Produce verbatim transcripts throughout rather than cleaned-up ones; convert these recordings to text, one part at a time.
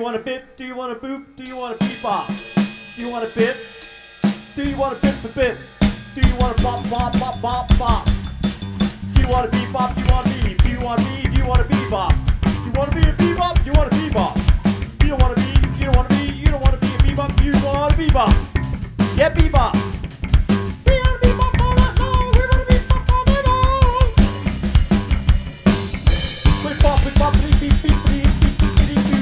want a bip? Do you want a boop? Do you want a bebop? Do you want a bip? Do you want a bip a bip? Do you want a bop bop bop bop bop? Do you want a bebop? Do you want me? Do you want me? Do you want a bebop? Do you want to be a bebop? Do you want a bebop? You don't want to be, you don't want to be, you don't want to be a bebop, you want a bebop. Get bebop. We want a bebop all night long, we want a bebop all night long. Beep bop, beep bop, beep beep beep beep beep beep beep beep.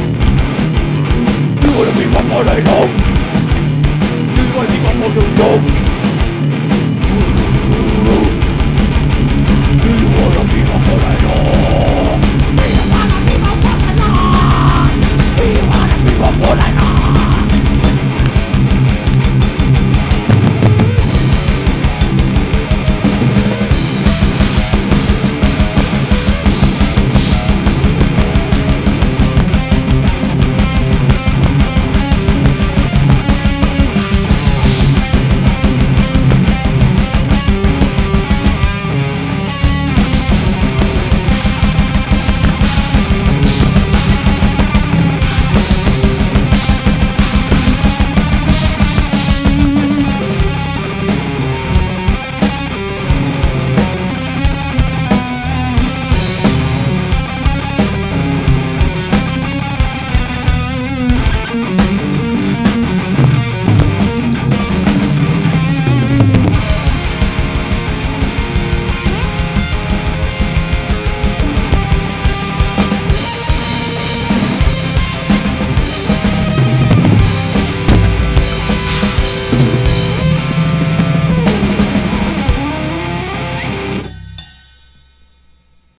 All night long. You wanna be one more to go.